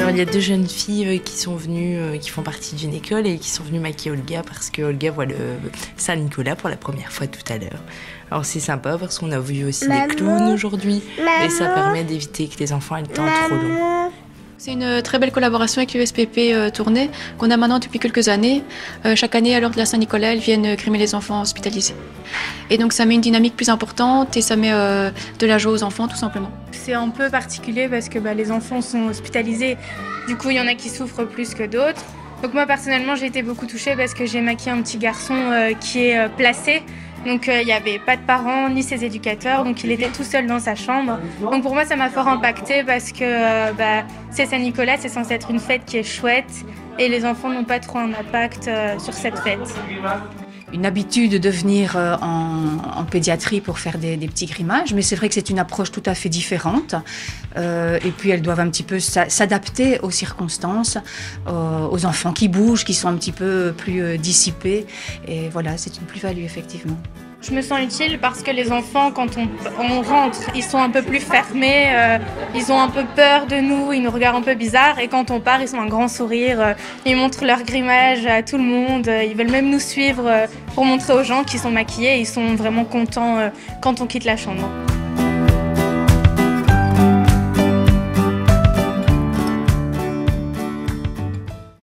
Alors il y a 2 jeunes filles qui sont venues, qui font partie d'une école et qui sont venues maquiller Olga parce que Olga voit le Saint-Nicolas pour la première fois tout à l'heure. Alors c'est sympa parce qu'on a vu aussi des clowns aujourd'hui et ça permet d'éviter que les enfants aient le temps trop long. C'est une très belle collaboration avec l'USPP Tournai qu'on a maintenant depuis quelques années. Chaque année, à l'heure de la Saint-Nicolas, elles viennent grimer les enfants hospitalisés. Et donc ça met une dynamique plus importante et ça met de la joie aux enfants tout simplement. C'est un peu particulier parce que les enfants sont hospitalisés, du coup il y en a qui souffrent plus que d'autres. Donc moi personnellement j'ai été beaucoup touchée parce que j'ai maquillé un petit garçon qui est placé. Donc il n'y avait pas de parents ni ses éducateurs, donc il était tout seul dans sa chambre. Donc pour moi ça m'a fort impacté parce que c'est Saint-Nicolas, c'est censé être une fête qui est chouette et les enfants n'ont pas trop un impact sur cette fête. Une habitude de venir en pédiatrie pour faire des petits grimages, mais c'est vrai que c'est une approche tout à fait différente. Et puis elles doivent un petit peu s'adapter aux circonstances, aux enfants qui bougent, qui sont un petit peu plus dissipés. Et voilà, c'est une plus-value effectivement. Je me sens utile parce que les enfants, quand on rentre, ils sont un peu plus fermés, ils ont un peu peur de nous, ils nous regardent un peu bizarre. Et quand on part, ils ont un grand sourire, ils montrent leur grimage à tout le monde, ils veulent même nous suivre pour montrer aux gens qu'ils sont maquillés, ils sont vraiment contents quand on quitte la chambre.